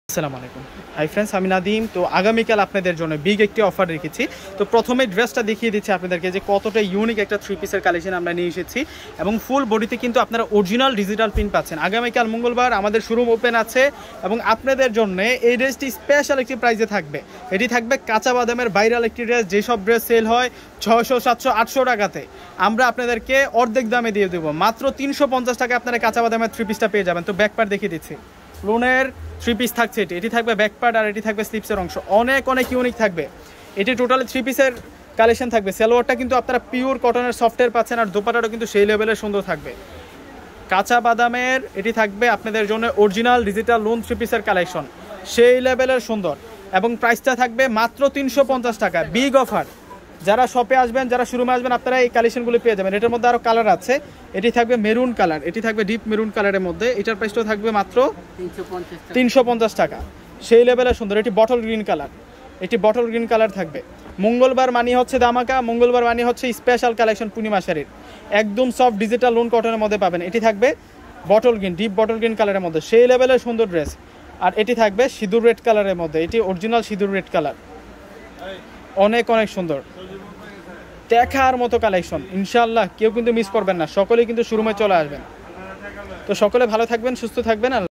আসসালামু আলাইকুম। Hi friends, আমি নাদিম। তো আগামীকাল আপনাদের জন্য বিগ একটি অফার রেখেছি। তো প্রথমে ড্রেসটা দেখিয়ে দিচ্ছি আপনাদেরকে যে কতটা ইউনিক একটা থ্রি পিসের কালেকশন আমরা নিয়ে এসেছি এবং ফুল বডিতে কিন্তু আপনারা অরিজিনাল ডিজিটাল প্রিন্ট পাচ্ছেন। আগামীকাল মঙ্গলবার আমাদের শোরুম ওপেন আছে এবং আপনাদের জন্য এই ড্রেসটি স্পেশাল একটি প্রাইসে থাকবে। এটি থাকবে কাঁচা বাদামের ভাইরাল একটি ড্রেস। যেসব ড্রেস সেল হয় 600, 700, 800 টাকাতে, আমরা আপনাদেরকে অর্ধেক দামে দিয়ে দেবো। মাত্র 350 টাকা আপনারা কাঁচা বাদামের থ্রি পিসটা পেয়ে যাবেন। তো ব্যাক পার্ট দেখিয়ে দিচ্ছি। লোনের থ্রি পিস থাকছে, এটি থাকবে ব্যাক পার্ট আর এটি থাকবে স্লিপসের অংশ। অনেক ইউনিক থাকবে। এটি টোটালি থ্রি পিসের কালেকশন থাকবে। সালোয়ারটা কিন্তু আপনারা পিওর কটনের সফটওয়্যার পাচ্ছেন আর দোপাটাটাও কিন্তু সেই লেভেলের সুন্দর থাকবে। কাঁচা বাদামের এটি থাকবে আপনাদের জন্য অরিজিনাল ডিজিটাল লোন থ্রি পিসের কালেকশন, সেই লেভেলের সুন্দর এবং প্রাইসটা থাকবে মাত্র 350 টাকা। Big offer. যারা শপে আসবেন, যারা শোরুমে আসবেন, আপনারা এই কালেকশনগুলো পেয়ে যাবেন। এটার মধ্যে আরও কালার আছে। এটি থাকবে মেরুন কালার, এটি থাকবে ডিপ মেরুন কালারের মধ্যে। এটার প্রাইসটাও থাকবে মাত্র 350 টাকা। সেই লেভেলের সুন্দর। এটি বটল গ্রিন কালার, এটি বটল গ্রিন কালার থাকবে। মঙ্গলবার মানি হচ্ছে ধামাকা, মঙ্গলবার মানি হচ্ছে স্পেশাল কালেকশন পূর্ণিমা শাড়ির। একদম সফট ডিজিটাল লোন কটনের মধ্যে পাবেন। এটি থাকবে bottle green, deep bottle green কালারের মধ্যে, সেই লেভেলের সুন্দর ড্রেস। আর এটি থাকবে সিঁদুর রেড কালারের মধ্যে, এটি অরিজিনাল সিঁদুর রেড কালার। অনেক সুন্দর, দেখার মতো কালেকশন। ইনশাআল্লাহ কেউ কিন্তু মিস করবেন না, সকলেই কিন্তু শোরুমে চলে আসবেন। তো সকলে ভালো থাকবেন, সুস্থ থাকবেন।